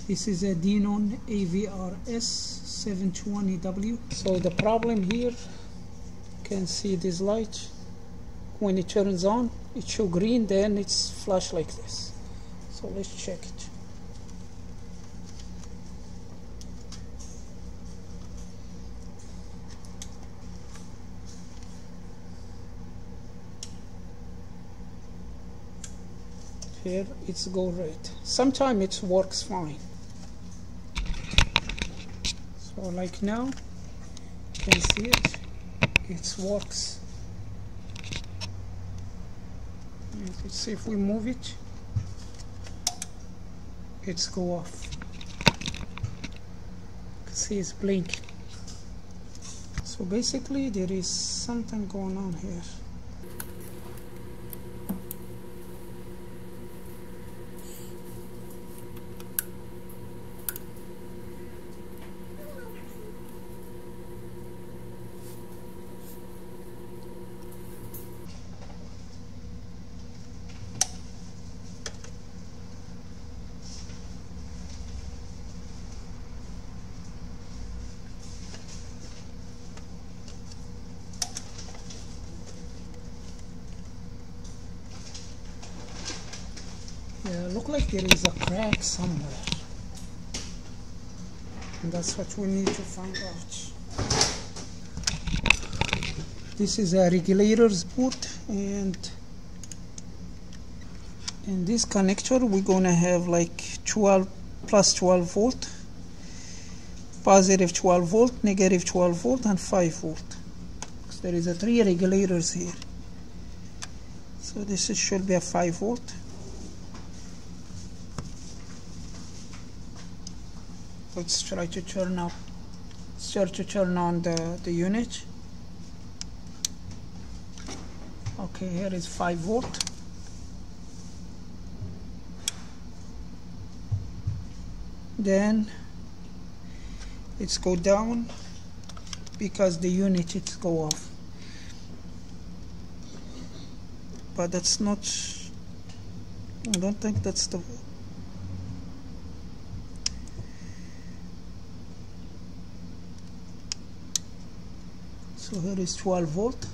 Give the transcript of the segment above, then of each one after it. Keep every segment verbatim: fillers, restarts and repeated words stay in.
This is a Denon A V R S seven twenty W. So the problem here, you can see this light. When it turns on, it shows green, then it's flash like this. So let's check it. Here it's go red. Sometimes it works fine. So like now, you can see it. It works. Let's see if we move it. It's go off. You can see it's blinking. So basically, there is something going on here. Yeah, look like there is a crack somewhere, and that's what we need to find out. This is a regulator's board, and in this connector we're gonna have like twelve plus twelve volt, positive twelve volt, negative twelve volt, and five volt. So there is a three regulators here. So this is, should be a five volt. Let's try to turn up. Let's try to turn on the, the unit. Okay, here is five volt. Then it's go down because the unit it's go off. But that's not, I don't think that's the So here is twelve volt.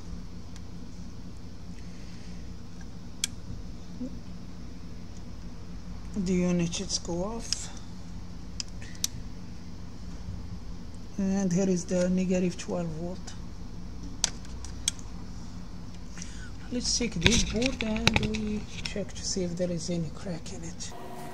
The unit is go off, and here is the negative twelve volt. Let's check this board and we check to see if there is any crack in it.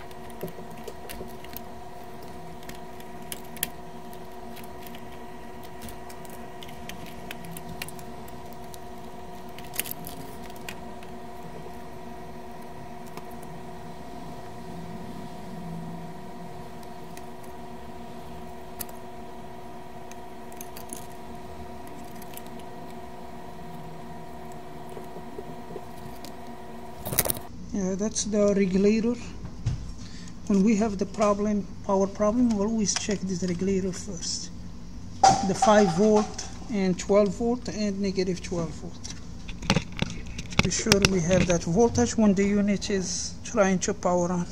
Yeah, that's the regulator. When we have the problem, power problem, we always check this regulator first. The five volt and twelve volt and negative twelve volt. Be sure we have that voltage when the unit is trying to power on.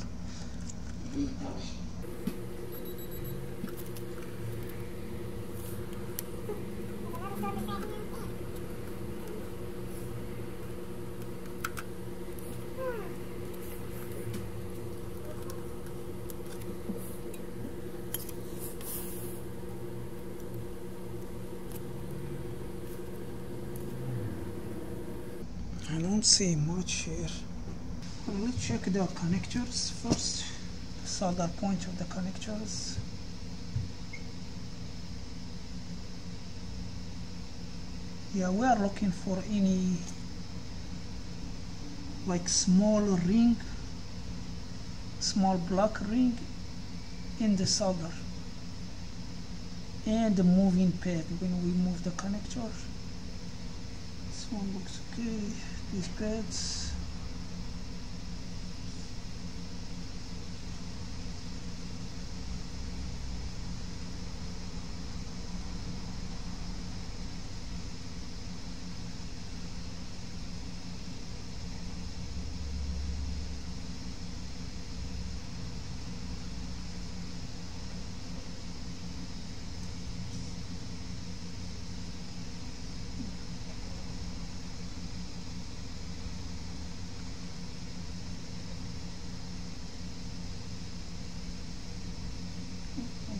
I don't see much here. Well, let's check the connectors first. Solder point of the connectors. Yeah, we are looking for any like small ring, small block ring in the solder, and the moving pad when we move the connector. This one looks okay. These pads.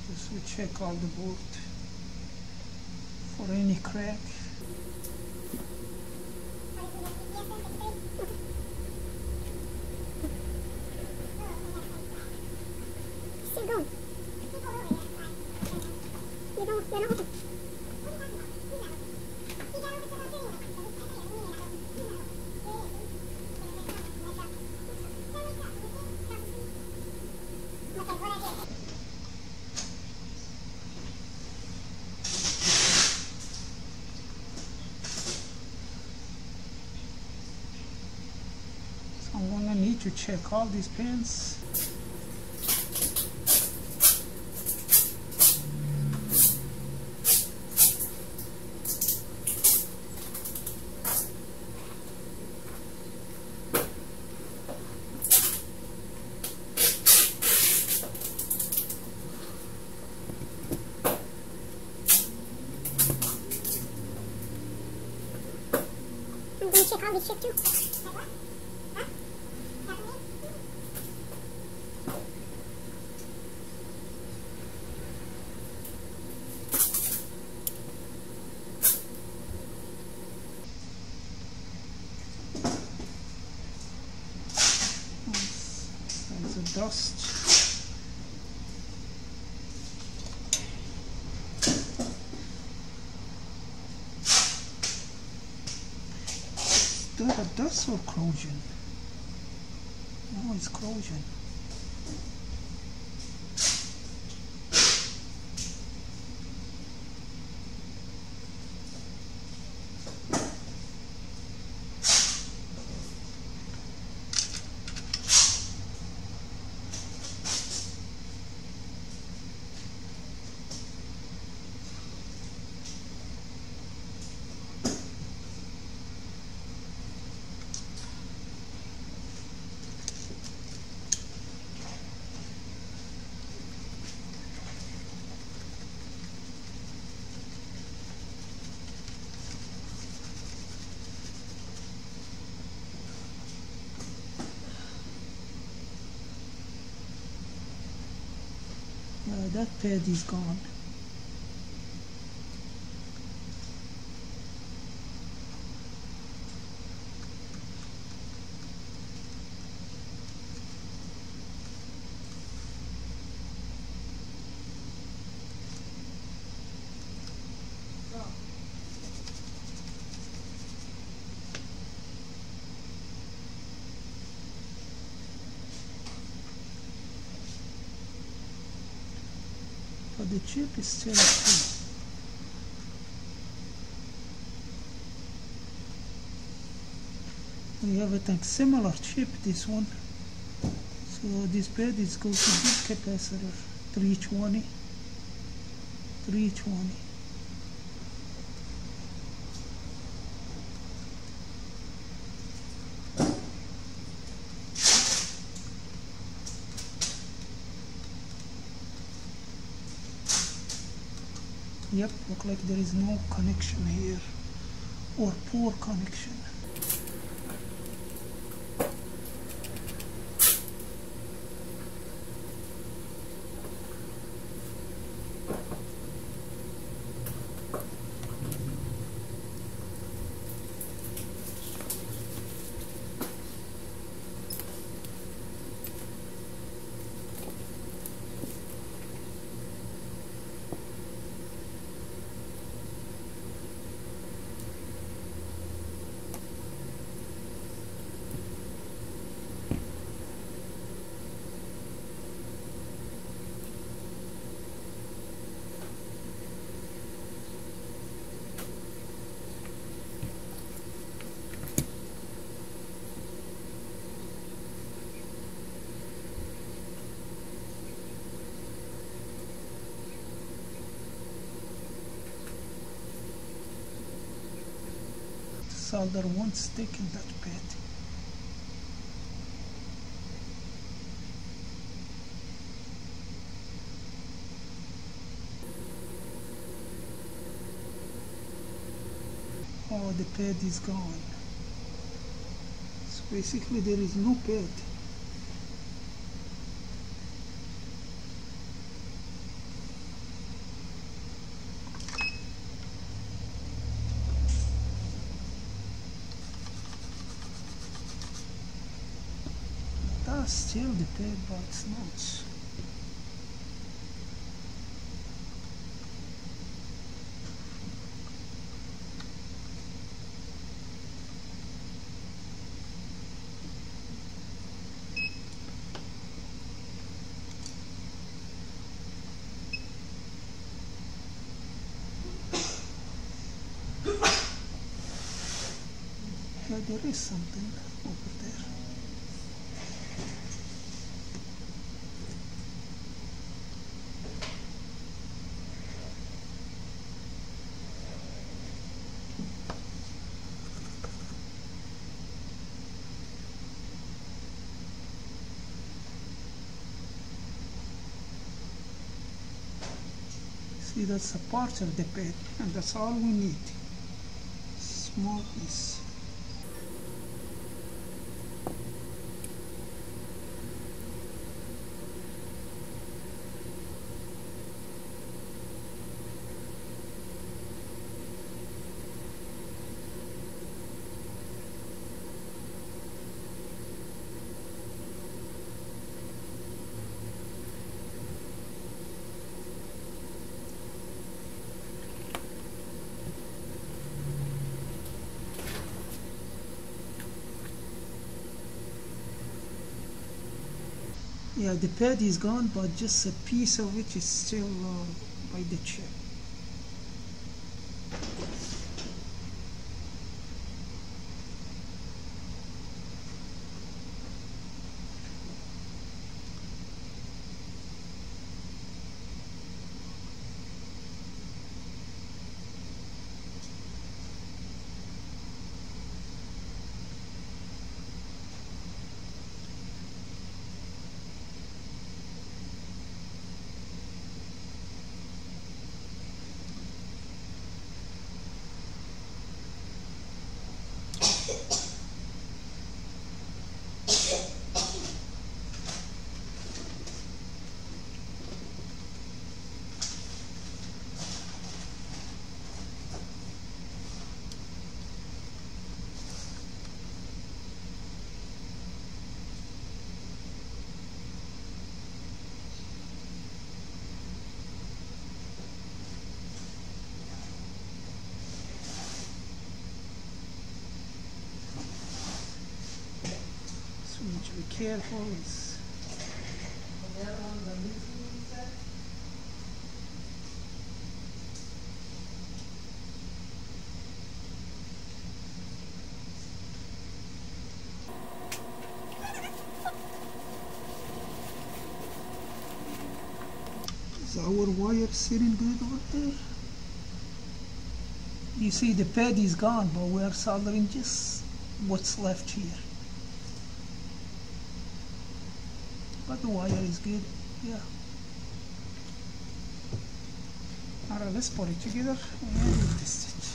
Just we check all the board for any crack. Still going. You don't, you don't. I'm gonna need to check all these pins. I'm gonna check all this shit too. There's a dust. Is that a dust or corrosion? No, it's corrosion. Uh, that pad is gone. But the chip is still okay. We have a similar chip, this one. So this pad is going to big capacitor, three twenty. three twenty. Yep, look like there is no connection here, or poor connection. Solder one stick in that pad. Oh, the pad is gone. So basically there is no pad. Yeah, still the pad, but it's not. Yeah, there is something over there. See, that's a part of the pad, and that's all we need. Small piece. Yeah, the pad is gone, but just a piece of it is still uh, by the chip. So you need to be careful. It's Is our wire sitting good over there? You see the pad is gone, but we are soldering just what's left here. But the wire is good, yeah. Alright, let's put it together and test it.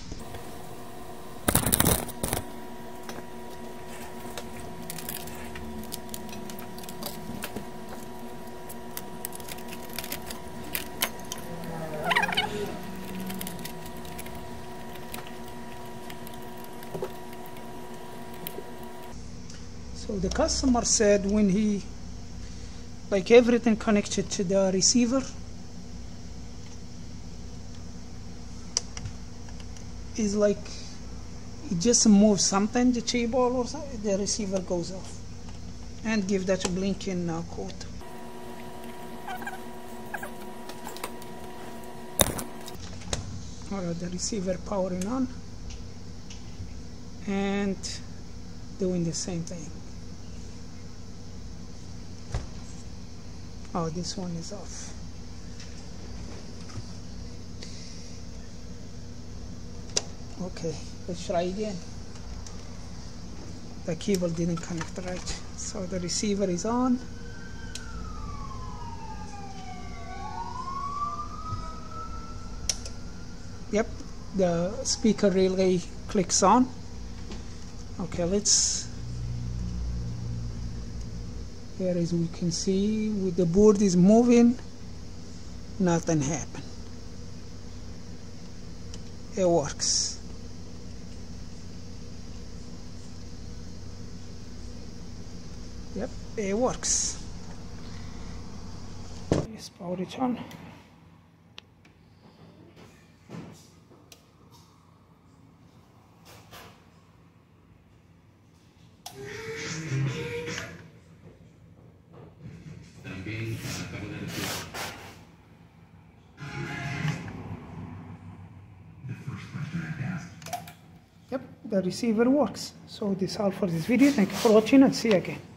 So the customer said when he, like everything connected to the receiver is like it just moves something, the table or something, the receiver goes off and give that blinking uh, code. Alright, the receiver powering on and doing the same thing. Oh, this one is off. Okay, let's try again. The cable didn't connect right. So the receiver is on. Yep, the speaker relay clicks on. Okay, let's, here as we can see, with the board is moving, nothing happened. It works. Yep, it works. Let's power it on. Yep, the receiver works. So this is all for this video. Thank you for watching and see you again.